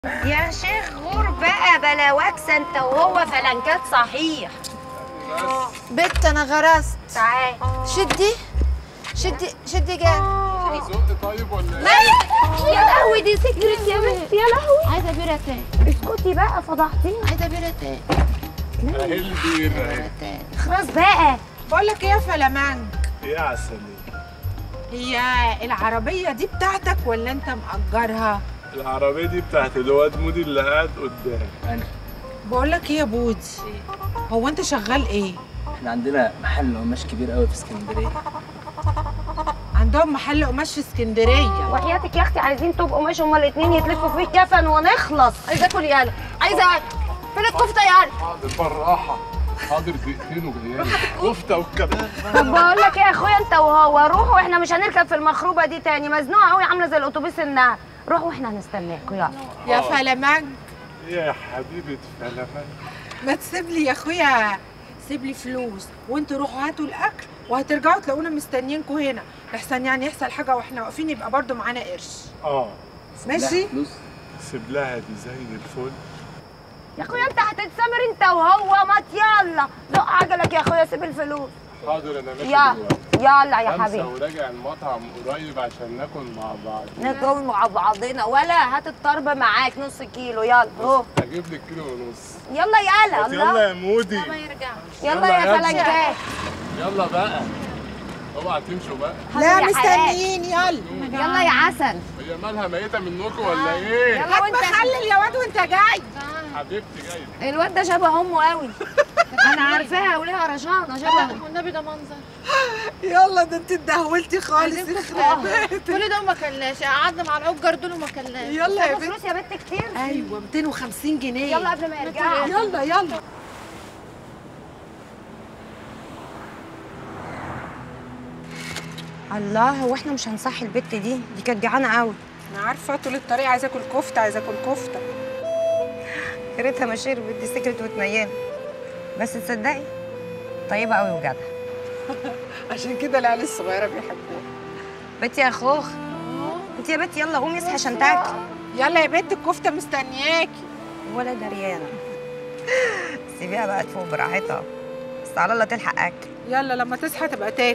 يا شيخ غور بقى بلا واكسه انت وهو فلنكات صحيح. بت انا غرست. تعال شدي شدي جامد. زق طيب ولا ايه؟ مالك يا لهوي دي سكرت يا بنت يا لهوي. عايزه بيره تاني. اسكتي بقى فضحتيني. عايزه بيره تاني. اهي البيرة اهي. خلاص بقى. بقول لك ايه يا فلامانج، ايه يا عسلية؟ هي العربيه دي بتاعتك ولا انت مأجرها؟ العربية دي بتاعت الواد مودي اللي قاعد قدام انا. بقول لك ايه يا بودي، هو انت شغال ايه؟ احنا عندنا محل قماش كبير قوي في اسكندريه. عندهم محل قماش في اسكندريه. وحياتك يا اختي عايزين تبقوا ماشي هما الاثنين يتلفوا فيه كفن ونخلص. عايزه اكل يالا، عايزه اكل. فين الكفته يالا؟ حاضر بالراحة، حاضر دقيقتين وجايين. كفتة والكباب. طب بقول لك ايه يا اخويا انت وهو روحوا، احنا مش هنركب في المخروبه دي تاني، مزنوقه قوي عامله زي الاتوبيس النهر. روحوا واحنا هنستناكوا يلا. يا فلامانج يا حبيبة فلمان. ما تسيب لي يا اخويا، سيب لي فلوس وانتوا روحوا هاتوا الاكل وهترجعوا تلاقونا مستنيينكوا هنا، لحسن يعني يحصل حاجه واحنا واقفين يبقى برضو معانا قرش. ماشي؟ فلوس. سيب لها دي زي الفل. يا اخويا انت هتتسامر انت وهو، ما يلا زق عجلك يا اخويا سيب الفلوس. حاضر انا ماشي يلا دلوقتي. يلا يا خمسة حبيبي. وراجع المطعم قريب عشان ناكل مع بعض. ناكل مع بعضنا ولا هات الطرب معاك نص كيلو يلا اهو. هجيب لك كيلو ونص. يلا يلا بس يلا يا مودي. ما يرجعش. يلا يلا يا يلا. فلنكات. يلا بقى. اوعى تمشوا بقى. لا يا مستنيين يلا. يلا يا عسل. هي مالها ميتة منكم ولا ايه؟ يلا هات وانت. مخلل يا واد وانت جاي. حبيبتي جاية. الواد ده شبه امه قوي. انا عارفاها وليها رشانه شبه. والنبي ده منظر. يلا ده انت اتدهولتي خالص عايزين يخرب بيتك. كل ده وما كلناش، قعدنا مع الأجر دول وما كلناش. يلا يا طب بنت. فلوس يا بنت كتير. ايوه 250 جنيه. يلا قبل ما يرجعوا. يلا يلا. الله هو احنا مش هنصحي البت دي كانت جعانه قوي. انا عارفه طول الطريق عايزه اكل كفته عايزه اكل كفته. يا ريتها ما شربت دي سكرت وتنيلت. بس تصدقي طيبه قوي وجدعه. عشان كده العيال الصغيره بيحبوها. بنتي يا خوخ انت يا بنتي يلا قومي اصحي عشان تاكلي. يلا يا بنت الكفته مستنياكي. ولا دريانه. سيبيها بقى تفوق براحتها، بس على الله تلحق اكل. يلا لما تصحى تبقى تاكل.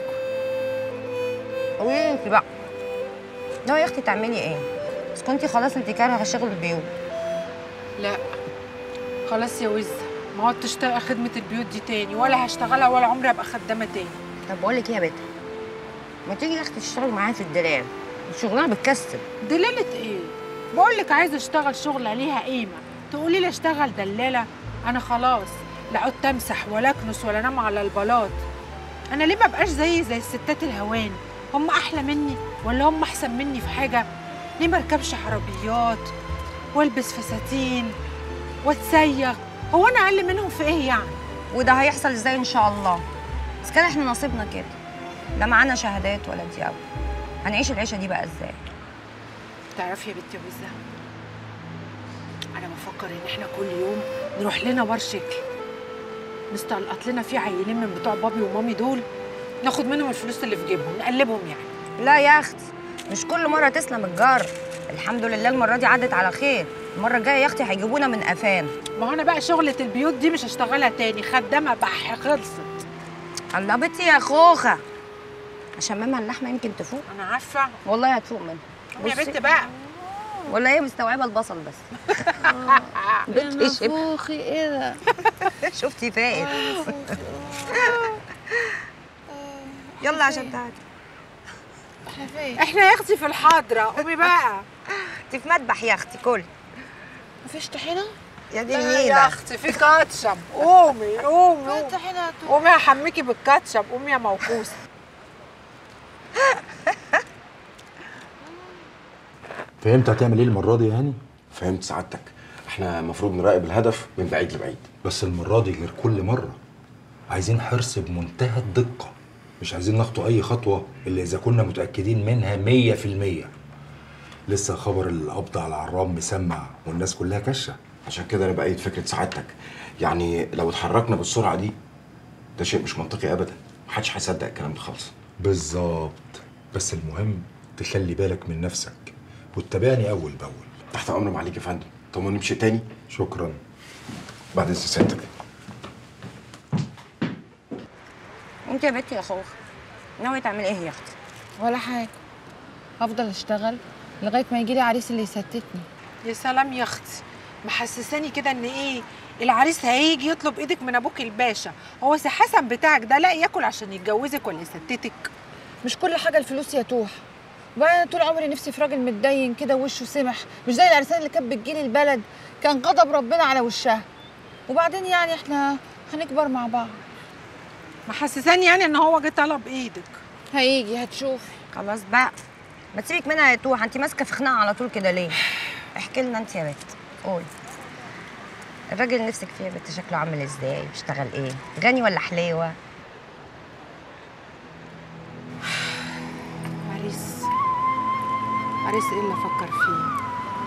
قولي انت بقى لا يا اختي تعملي ايه؟ بس كنتي خلاص انت كارهه شغل البيوت. لا خلاص يا وزه، ما عدتش طايقه خدمه البيوت دي تاني، ولا هشتغلها ولا عمري ابقى خدامه تاني. طب بقول لك ايه يا بنت، ما تيجي يا اختي تشتغلي معايا في الدلال، الشغلانه بتكسب. دلالة ايه؟ بقول لك عايزه اشتغل شغله ليها قيمه، تقولي لي اشتغل دلاله؟ انا خلاص لا عدت امسح ولا اكنس ولا انام على البلاط. انا ليه ما بقاش زي الستات الهوان؟ هم احلى مني ولا هم احسن مني في حاجه؟ ليه ما اركبش عربيات والبس فساتين واتسيغ؟ هو انا اقل منهم في ايه يعني؟ وده هيحصل ازاي ان شاء الله؟ بس كده احنا نصيبنا كده، لا معانا شهادات ولا دياب. هنعيش العيشه دي بقى ازاي؟ تعرفي يا بنتي وزه، انا بفكر ان احنا كل يوم نروح لنا بار شكل نستلقط لنا فيه عيلين من بتوع بابي ومامي دول، ناخد منهم الفلوس اللي في جيبهم نقلبهم يعني. لا يا اختي مش كل مره تسلم الجار. الحمد لله المره دي عدت على خير، المره الجايه يا اختي هيجيبونا من قفان. ما هو انا بقى شغله البيوت دي مش هشتغلها تاني، خدامه بح خلصت. الله بنتي يا خوخه عشان ماما اللحمه يمكن تفوق. انا عارفه والله هتفوق منها. يا بنت بقى. ولا هي مستوعبه البصل بس. يا نفوخي ايه ده؟ شفتي فائت. يلا عشان تعالي. احنا فين؟ احنا يا اختي في الحضره، قومي بقى. انت في مذبح يا اختي كل. مفيش طحينة؟ يا دي لا يا النيله. اختي في كاتشب، قومي قومي فين طحينة؟ قومي هحميكي بالكاتشب، قومي يا موقوسه. فهمت هتعمل ايه المرة دي يا هاني؟ فهمت سعادتك، احنا المفروض نراقب الهدف من بعيد لبعيد. بس المرة دي غير كل مرة. عايزين حرص بمنتهى الدقة، مش عايزين نخطو أي خطوة إلا إذا كنا متأكدين منها 100%. لسه خبر القبض على عرام مسمع والناس كلها كشة. عشان كده انا بأيد فكرة سعادتك، يعني لو اتحركنا بالسرعة دي ده شيء مش منطقي أبدا، محدش هيصدق الكلام ده خالص. بالظبط، بس المهم تخلي بالك من نفسك وتتابعني أول بأول. تحت أمر معاليك يا فندم. طب نمشي تاني؟ شكرا. بعد اذن سيادتك. انت يا بنتي يا خوخ ناويه تعملي ايه يا اختي؟ ولا حاجه، هفضل اشتغل لغايه ما يجي لي عريس اللي يستتني. يا سلام يا اختي، محسساني كده ان ايه العريس هيجي يطلب ايدك من ابوك الباشا. هو سي حسن بتاعك ده لا ياكل عشان يتجوزك ولا يستتك؟ مش كل حاجه الفلوس يا توح. وانا طول عمري نفسي في راجل متدين كده وشه سمح، مش زي العرسان اللي كانت بتجيلي البلد كان غضب ربنا على وشها. وبعدين يعني احنا هنكبر مع بعض. محسساني يعني ان هو جه طلب ايدك. هيجي هتشوفي. خلاص بقى ما تسيبك منها يا توح، انت ماسكه في خناقه على طول كده ليه؟ احكي لنا انت يا بنت، قولي الراجل اللي نفسك فيه يا بنت شكله عامل ازاي؟ بيشتغل ايه؟ غني ولا حليوه؟ عريس ايه اللي افكر فيه؟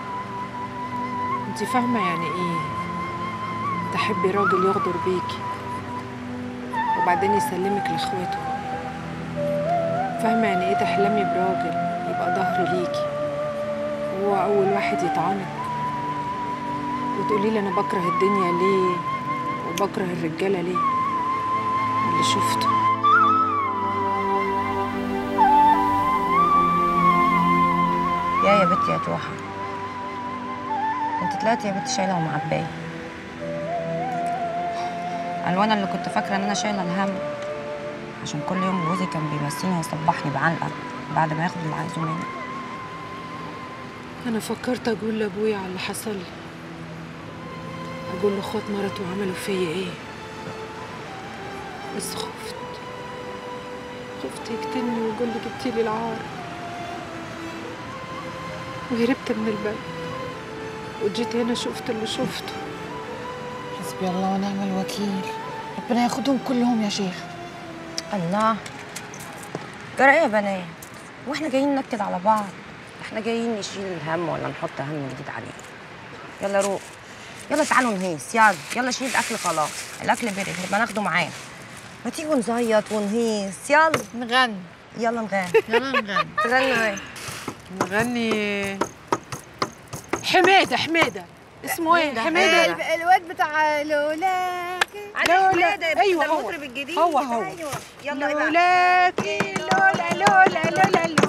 انت فاهمه يعني ايه تحبي راجل يغدر بيكي وبعدين يسلمك لاخواته؟ فاهمه يعني ايه تحلمي براجل يبقى ظهر ليكي وهو اول واحد يطعنك وتقولي لي انا بكره الدنيا ليه وبكره الرجاله ليه؟ اللي شفته يا بنتي يا توحة، انت طلعتي يا بنتي شايله ومعبيه. الوانا اللي كنت فاكره ان انا شايله الهم عشان كل يوم جوزي كان بيمسيني ويصبحني بعلقه بعد ما ياخد اللي عايزه مني. انا فكرت اقول لابويا على اللي حصل لي، اقول لاخوات مرته عملوا فيا ايه، بس خفت يقتلني ويقول لي جبتي لي العار، وهربت من البلد وجيت هنا شفت اللي شفته. حسبي الله ونعم الوكيل، ربنا ياخدهم كلهم يا شيخ. الله، جرى ايه يا بنات؟ واحنا جايين ننكد على بعض؟ احنا جايين نشيل الهم ولا نحط هم جديد عليه؟ يلا روق، يلا تعالوا نهيص، يلا شيل الاكل خلاص، الاكل برد نبقى ناخده معانا. ما تيجوا نزيط ونهيص، يلا نغني. يلا نغني. يلا نغني. تغنوا ايه؟ نغني حماده اسمه ايه؟ حماده الواد بتاع لولاكي. حماده ايوه المطرب الجديد. هو ايوه يلا لولاكي لولا